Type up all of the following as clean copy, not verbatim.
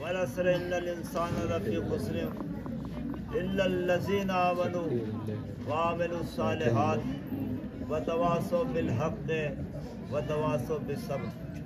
वलअस्र इन्नल इंसान लफी खुस्र इल्लल्लज़ीना आमनू वअमिलुस सालिहात वतवासौ बिल हक़्क़ि वतवासौ बिस्सब्र।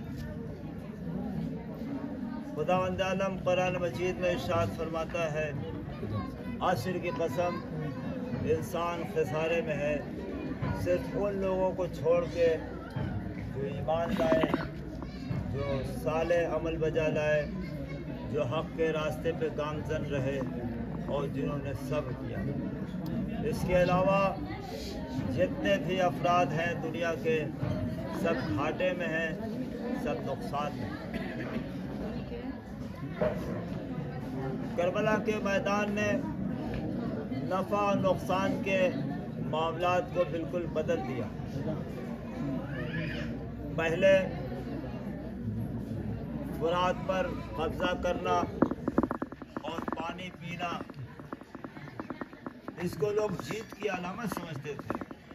खुदावंद आलम कुरान मजीद में इरशाद फरमाता है, आशिर की कसम, इंसान खसारे में है सिर्फ उन लोगों को छोड़ के जो ईमान लाए, जो साले अमल बजा लाए, जो हक़ के रास्ते पे गामजन रहे और जिन्होंने सब्र किया। इसके अलावा जितने भी अफराद हैं दुनिया के, सब घाटे में हैं, सब नुकसान में। करबला के मैदान ने नफ़ा और नुकसान के मामलात को बिल्कुल बदल दिया। पहले फुरात पर कब्जा करना और पानी पीना, इसको लोग जीत की अलामत समझते थे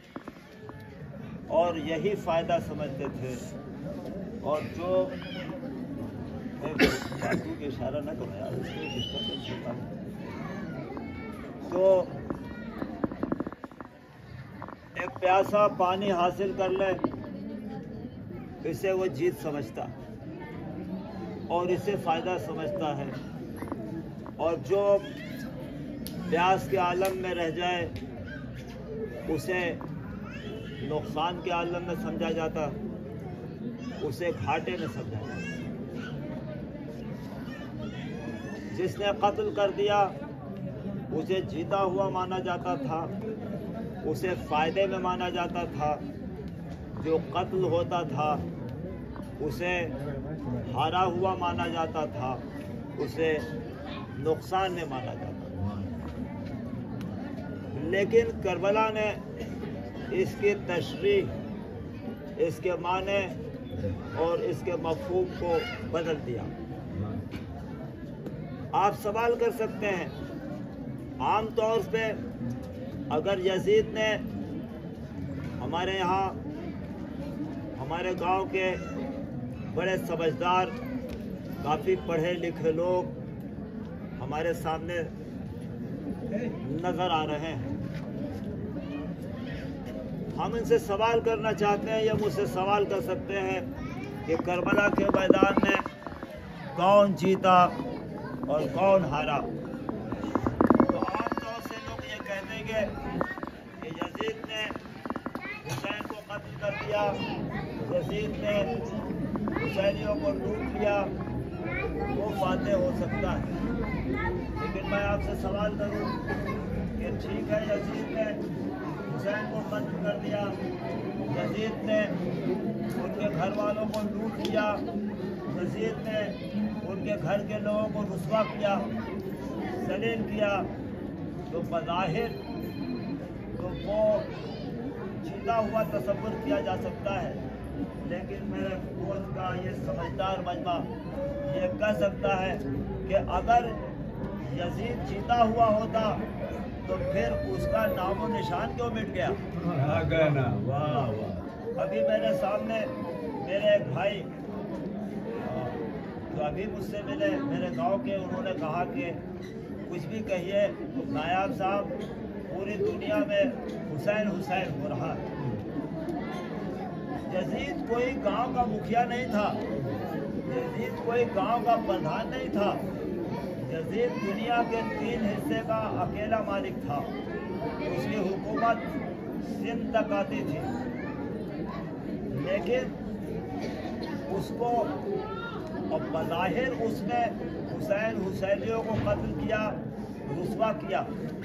और यही फ़ायदा समझते थे। और जो बातों के इशारा न करो यार, इसको डिस्टर्बेंस होता है। तो एक प्यासा पानी हासिल कर ले, इसे वो जीत समझता और इसे फ़ायदा समझता है। और जो प्यास के आलम में रह जाए उसे नुकसान के आलम में समझा जाता, उसे घाटे में समझा जाता। जिसने कत्ल कर दिया उसे जीता हुआ माना जाता था, उसे फ़ायदे में माना जाता था। जो कत्ल होता था उसे हारा हुआ माना जाता था, उसे नुकसान में माना जाता था। लेकिन करबला ने इसकी तशरीह, इसके माने और इसके मफ़हूम को बदल दिया। आप सवाल कर सकते हैं, आम तौर पे अगर यजीद ने हमारे यहाँ, हमारे गांव के बड़े समझदार, काफ़ी पढ़े लिखे लोग हमारे सामने नज़र आ रहे हैं, हम इनसे सवाल करना चाहते हैं या मुझसे सवाल कर सकते हैं कि करबला के मैदान में कौन जीता और कौन हारा। तो आमतौर से लोग ये कह देंगे कि यजीद ने हुसैन को कत्ल कर दिया, यजीद ने हुसैनियों को लूट लिया, वो फातेह हो सकता है। लेकिन मैं आपसे सवाल करूं कि ठीक है, यजीद ने हुसैन को कत्ल कर दिया, यजीद ने उनके घर वालों को लूट लिया, यजीद ने उनके घर के लोगों को रुस्वा किया, जलील किया, तो बज़ाहिर तो वो जीता हुआ तसव्वुर किया जा सकता है। लेकिन मेरे दोस्त का ये समझदार मजमा ये कह सकता है कि अगर यजीद जीता हुआ होता तो फिर उसका नामो निशान क्यों मिट गया? वाह वाह। अभी मेरे सामने मेरे एक भाई जो अभी मुझसे मिले, मेरे गांव के, उन्होंने कहा कि कुछ भी कहिए नायाब साहब, पूरी दुनिया में हुसैन हुसैन हो रहा है। यजीद कोई गांव का मुखिया नहीं था, यजीद कोई गांव का प्रधान नहीं था, यजीद दुनिया के 3 हिस्से का अकेला मालिक था। उसकी हुकूमत सिंध तक आती थी, लेकिन उसको और बज़ाहिर उसने हुसैन हुसैनियों को कत्ल किया, रुस्वा किया।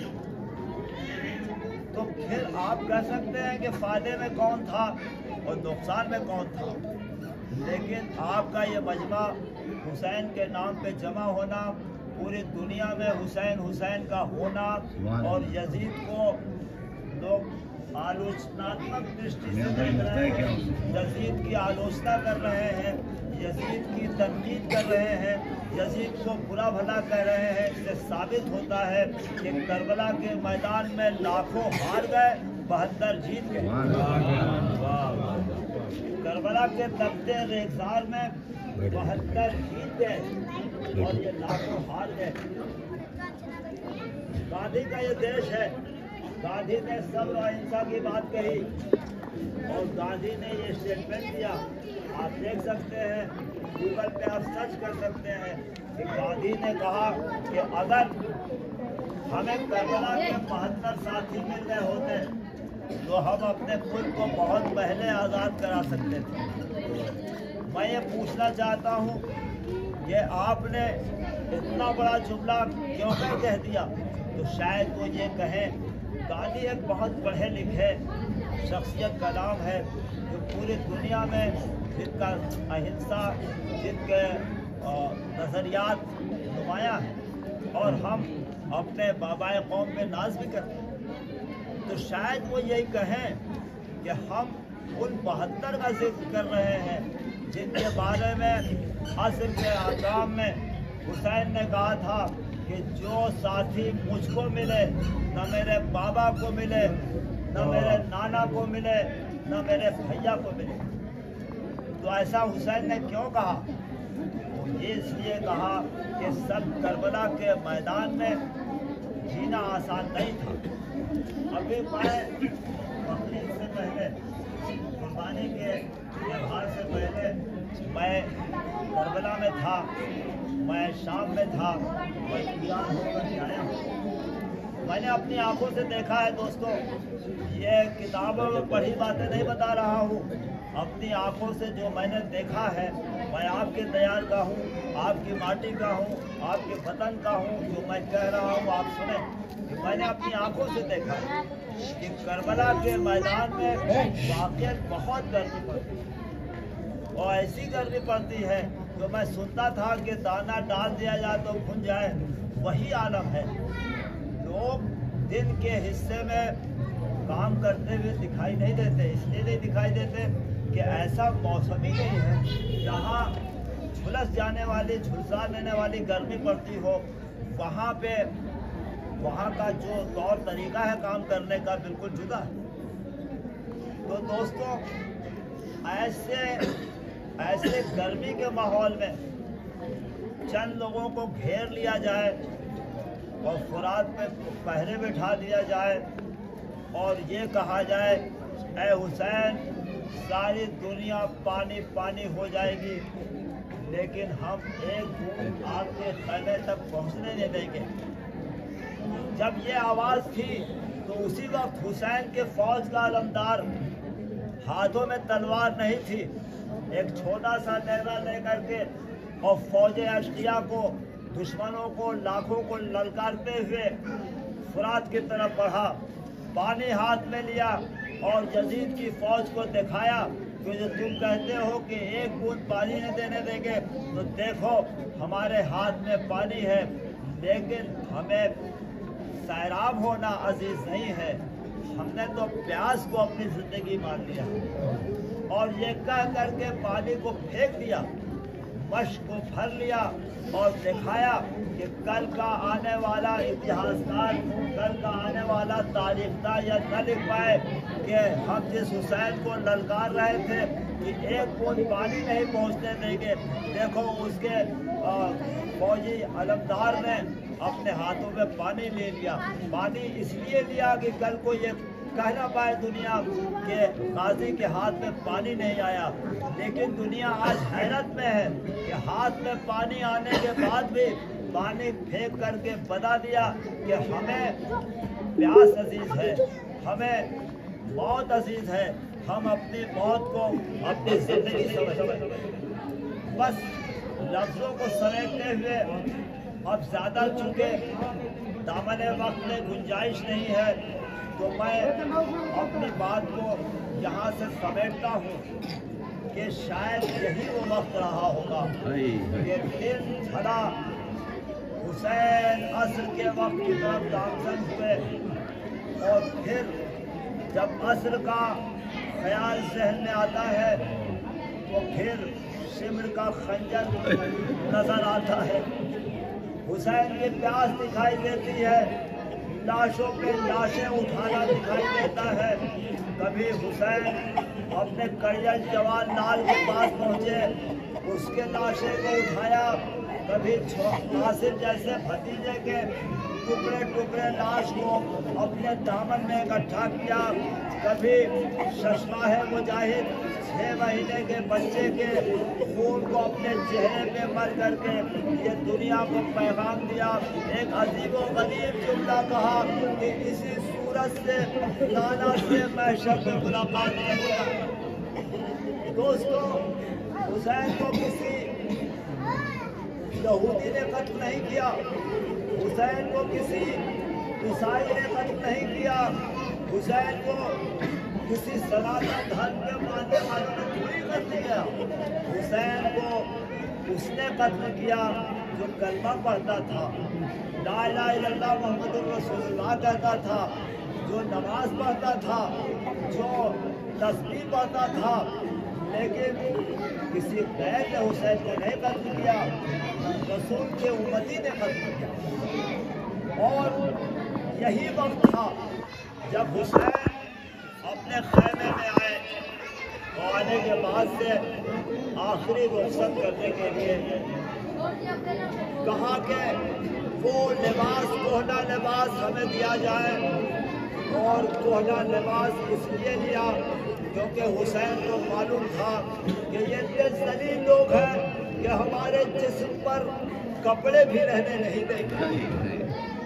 तो फिर आप कह सकते हैं कि फ़ायदे में कौन था और नुकसान में कौन था। लेकिन आपका ये मजमा हुसैन के नाम पे जमा होना, पूरी दुनिया में हुसैन हुसैन का होना और यजीद को लोग आलोचनात्मक दृष्टि से देख रहे हैं, यजीद की आलोचना कर रहे हैं, यजीद की तनकीद कर रहे हैं, यजीद को बुरा भला कह रहे हैं। इससे साबित होता है कि करबला के मैदान में लाखों हार गए, 72 जीत गए। करबला के तख्ते रेगिस्तान में 72 जीत गए और ये लाखों हार गए। गांधी का ये देश है। गांधी ने सब अहिंसा की बात कही और गांधी ने ये स्टेटमेंट दिया। आप देख सकते हैं, गूगल पे आप सर्च कर सकते हैं कि गांधी ने कहा कि अगर हमें करबला के 72 साथी मिल गए होते तो हम अपने खुद को बहुत पहले आज़ाद करा सकते थे। मैं ये पूछना चाहता हूँ कि आपने इतना बड़ा जुमला क्यों कह दिया? तो शायद वो ये कहें, गांधी एक बहुत पढ़े लिखे शख्सियत का नाम है जो पूरी दुनिया में जिनका अहिंसा, जिनके नज़रियात नुमायाँ हैं और हम अपने बाबाए कौम में नाज भी करते हैं। तो शायद वो यही कहें कि हम उन 72 का जिक्र कर रहे हैं जिनके बारे में असर के आगाम में हुसैन ने कहा था कि जो साथी मुझको मिले, न मेरे बाबा को मिले, न मेरे नाना को मिले, न मेरे भैया को मिले। तो ऐसा हुसैन ने क्यों कहा? ये इसलिए कहा कि सब करबला के मैदान में जीना आसान नहीं था। अभी मैं बकरीद से पहले, कुर्बानी के त्योहार से पहले मैं करबला में था, मैं शाम में था, मैं ईरान होकर आया हूँ। मैंने अपनी आंखों से देखा है दोस्तों, ये किताबों में पढ़ी बातें नहीं बता रहा हूँ, अपनी आंखों से जो मैंने देखा है। मैं आपके दयाल का हूँ, आपकी माटी का हूँ, आपके वतन का हूँ। जो मैं कह रहा हूँ आप सुने कि मैंने अपनी आंखों से देखा कि करबला के मैदान में वाकई बहुत गर्मी पड़ती है और ऐसी गर्मी पड़ती है जो मैं सुनता था कि दाना डाल दिया जाए तो भुन जाए, वही आलम है। लोग दिन के हिस्से में काम करते हुए दिखाई नहीं देते, इसलिए नहीं दिखाई देते कि ऐसा मौसम ही नहीं है जहाँ झुलस जाने वाली, झुलसा देने वाली गर्मी पड़ती हो। वहाँ का जो तौर तरीका है काम करने का बिल्कुल जुदा है। तो दोस्तों, ऐसे गर्मी के माहौल में चंद लोगों को घेर लिया जाए और फुरात पे पहरे बिठा दिया जाए और ये कहा जाए, ऐ हुसैन सारी दुनिया पानी पानी हो जाएगी लेकिन हम एक बूंद आपके खैमे तक पहुंचने नहीं देंगे। जब ये आवाज़ थी तो उसी वक्त हुसैन के फौज का अलमदार, हाथों में तलवार नहीं थी, एक छोटा सा नेज़ा लेकर के और फौज अश्किया को, दुश्मनों को, लाखों को ललकारते हुए फुरात की तरफ बढ़ा, पानी हाथ में लिया और यजीद की फौज को दिखाया कि जो तुम कहते हो कि एक बूंद पानी नहीं देने देंगे, तो देखो हमारे हाथ में पानी है, लेकिन हमें सैराब होना अजीज नहीं है। हमने तो प्यास को अपनी जिंदगी मान लिया और ये कह करके पानी को फेंक दिया, मश्क को भर लिया और दिखाया कि कल का आने वाला इतिहासकार, कल का आने वाला तारीखदार या न लिख पाए कि हम जिस हुसैन को ललकार रहे थे कि एक बूंद पानी नहीं पहुंचने देंगे, देखो उसके फौजी अलमदार ने अपने हाथों में पानी ले लिया। पानी इसलिए लिया कि कल को ये कह ना पाए दुनिया के गाजी के हाथ में पानी नहीं आया। लेकिन दुनिया आज हैरत में है कि हाथ में पानी आने के बाद भी पानी फेंक करके बता दिया कि हमें प्यास अजीज है, हमें मौत अजीज है, हम अपनी मौत को अपनी जिंदगी समझ बस लफ्ज़ों को समेटते हुए अब ज़्यादा चूँकि दामने वक्त में गुंजाइश नहीं है तो मैं अपनी बात को यहाँ से समेटता हूँ कि शायद यही वो वक्त रहा होगा कि दिन ढला, हुसैन असर के वक्त की तरफ गामजन हुए और फिर जब असर का ख्याल जहन में आता है तो फिर शिमर का खंजर नजर आता है, हुसैन की प्यास दिखाई देती है, लाशों पे लाशें उठाना दिखाई देता है। कभी हुसैन अपने करियल जवान लाल के पास पहुँचे اس کے لاشے کو اٹھایا، کبھی قاسم جیسے بھتیجے کے ٹکڑے ٹکڑے لاش کو اپنے دامن میں اکٹھا کیا، کبھی ششماہ مجاہد 6 مہینے کے بچے کے خون کو اپنے چہرے پہ مر کر کے یہ دنیا کو پیغام دیا، ایک عظیم و غریب جملہ کہا کہ اسی صورت سے نانا سے محشر میں ملاقات کروں۔ دوستو، حسین کو کسی یہودی نے قتل نہیں کیا، حسین کو کسی عیسائی نے قتل نہیں کیا، حسین کو کسی سناتن دھرم کے ماننے والوں نے تھوڑی قتل کیا، حسین کو اس نے قتل کیا جو کلمہ پڑھتا تھا، لا الہ الا اللہ محمد الرسول اللہ کہتا تھا، جو نماز پڑھتا تھا، جو تسبیح پڑھتا تھا، لیکن کسی غیر نے حسین کو نہیں قتل کیا، رسول کے امتی نے قتل کیا۔ اور یہی وقت تھا جب حسین اپنے خیمے میں آئے، اور آنے کے بعد سے آخری رخصت کرنے کے لیے کہا کہ وہ لباس کوہنا لباس ہمیں دیا جائے، اور کوہنا لباس اس لیے لیا کیونکہ حسین کو معلوم تھا کہ یہ اتنے ذلیل لوگ ہیں کہ ہمارے جسم پر کپڑے بھی رہنے نہیں دیں گے۔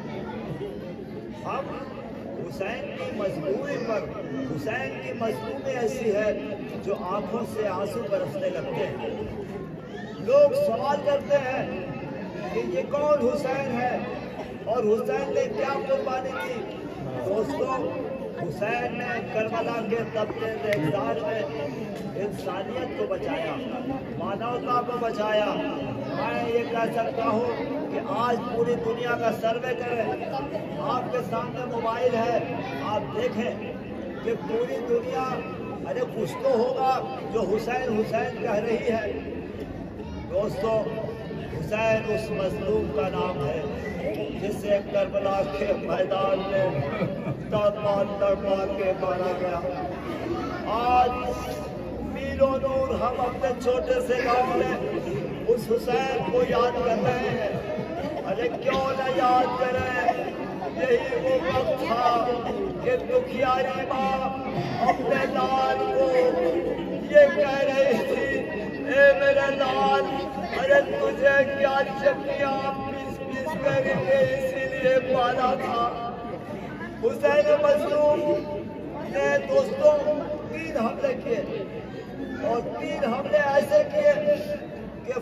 ہم حسین کی مجبوری پر، حسین کی مجبوری ایسی ہے جو آنکھوں سے آنسو برسنے لگتے ہیں۔ لوگ سوال کرتے ہیں کہ یہ کون حسین ہے اور حسین نے کیا قربانی کی؟ دوستو، حسین نے کربلا کے تبتے ریگزار میں انسانیت کو بچایا، مانوتا کو بچایا۔ میں یہ کہہ سکتا ہوں کہ آج پوری دنیا کا سروے کریں، آپ کے سامنے موبائل ہے، آپ دیکھیں کہ پوری دنیا ارے کچھ تو ہوگا جو حسین حسین کہہ رہی ہے۔ دوستو، حسین اس مظلوم کا نام ہے جسے کربلا کے میدان میں تڑپا کے مارا گیا۔ آج میلوں دور ہم اپنے چھوٹے سے گاؤں میں اس حسین کو یاد کر رہے ہیں۔ ارے کیوں نہ یاد کریں؟ یہی وہ وقت تھا کہ دکھیاری ماں اپنے لال کو یہ کہہ رہی تھی، اے میرے لال، ارے تجھے کیا چکیاں پیس پیس کر اسی لیے پالا تھا۔ حسین مظلوم نے دوستوں 3 حملے کیے، اور 3 حملے ایسے کیے کہ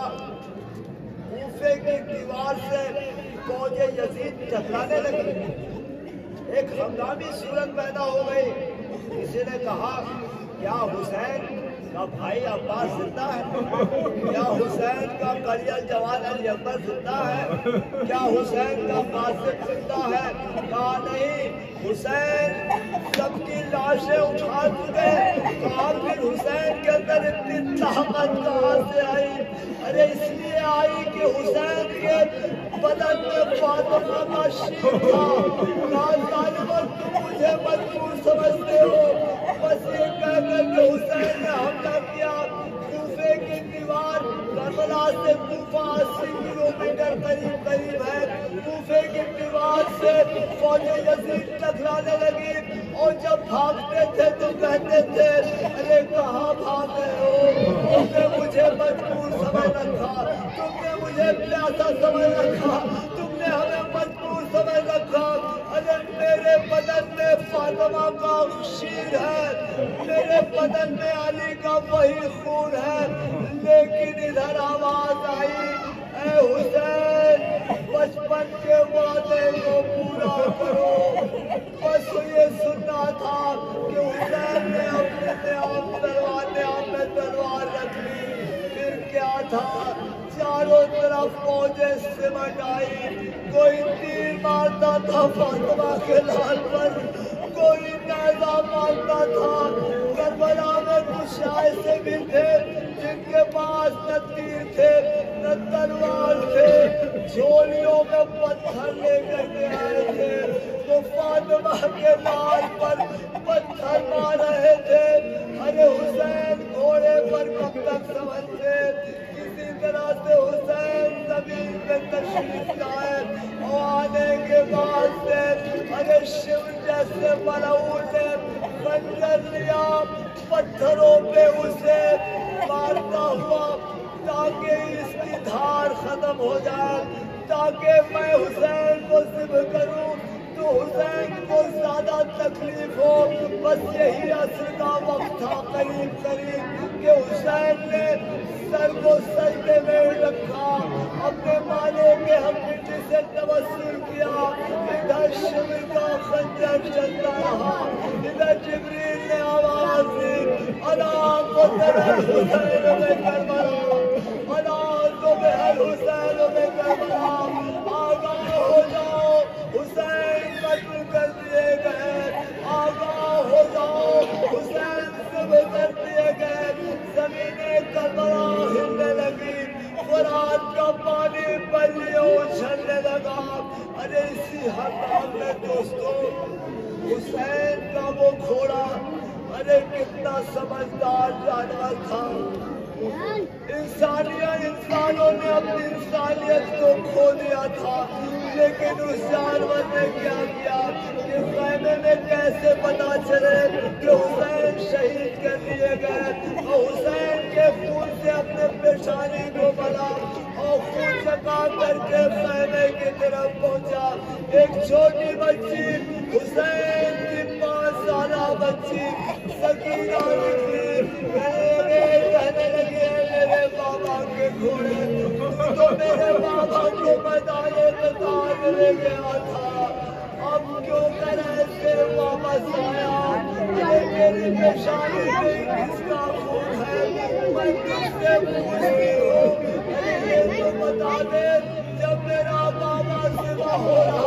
کوفے کی دیوار سے فوج یزید ٹکرانے لگی۔ ایک ہنگامی صورت پیدا ہو گئی۔ کسی نے کہا کیا حسین کا بھائی عباس زندہ ہے؟ کیا حسین کا قلیل جوان علی اکبر زندہ ہے؟ کیا حسین کا قاسم زندہ ہے؟ کہا نہیں، حسین سب کی لاشیں اٹھا چکے۔ کہا پھر حسین کے اندر اتنی طاقت کہاں سے آئی؟ ارے اس لیے آئی کہ حسین کے بدن میں فاطمہ کا شیر تھا۔ کہا ظالموں، تم مجھے مجبور سمجھتے ہو، بس یہ کہہ کر کہ حسین نے حملہ کیا۔ کوفے کی دیوار کربلا سے کوفہ 80 کلومیٹر قریب ہے۔ کوفے کی دیوار سے فوج یزید ٹکرانے لگی، اور جب بھاگتے تھے تو کہتے تھے ارے کہاں بھاگ رہے ہو؟ تم نے مجھے مجبور سمجھ رکھا، تم نے مجھے پیاسا سمجھ رکھا، تم نے ہمیں مجبور سمجھ رکھا۔ ارے میرے بدن میں فاطمہ کا شیر ہے، میرے بدن میں علی کا وہی خون ہے، لیکن ادھر آواز آئی، اے حسین بچپن کے وعدے کو پورا کرو۔ بس یہ سننا تھا کہ حسین نے اپنے آپ میں تلوار رکھ لی۔ پھر کیا تھا؟ چاروں طرف فوجیں سمٹ آئی، کوئی تیر مارتا تھا فاطمہ کے لال پر، کوئی نیزہ مارتا تھا۔ کربلا میں کچھ ایسے بھی تھے جن کے پاس نہ تیر تھے نہ تلوار تھے، جھولیوں میں پتھر لے کر کے آئے تھے، وہ فاطمہ کے لال پر پتھر مار رہے تھے۔ ارے حسین کو گھوڑے پر کب تک سمجھتے کسی طرح سے حسین زمین پہ تشریف لائے اور آنے کے بعد سے ارے شیو جیسے ملعون نے خنجر لیا پتھروں پہ اسے مارتا ہوا تاکہ اس کی دھار ختم ہو جائے تاکہ میں حسین کو ذبح کروں تو حسین کو زیادہ تکلیف ہو بس یہی عصر کا وقت تھا قریب قریب کہ حسین نے سر کو سجدے میں رکھا اپنے مالے کے ہمدردی سے توسل کیا ادھر شمر کا خنجر چلتا رہا ادھر جبریل نے آواز دی الا قتل الحسین بکربلا الا ذبح الحسین بکربلا آگاہ ہو جاؤ حسین قتل کر دیے گئے آگاہ ہو جاؤ حسین ذبح کر دیے گئے زمین کربلا ہلنے لگی فرات کا پانی پلیوں اچھلنے لگا ارے اسی حال میں دوستو حسین کا وہ گھوڑا ارے کتنا سمجھدار جانور تھا انسانوں نے اپنی انسانیت کو کھو دیا تھا لیکن اس جانور نے کیا کیا کہ خیمے میں کیسے پتا چلے کہ حسین شہید کر دیے گئے اور حسین کے خون سے اپنے پیشانی کو ملا اور خون چکا کر کے خیمے کی طرف پہنچا ایک چھوٹی بچی حسین کی 5 سالہ بچی سکینہ نکلی کہنے لگی میرے بابا کے گھوڑے تو میرے بابا کو میدان قتال لے گیا تھا اب کیوں کرے سے واپس آیا میری پیشانی میں کس کا خون ہے میں کس سے پوچھتی ہوں یہ تو بتا دے جب میرا بابا ذبح ہو رہا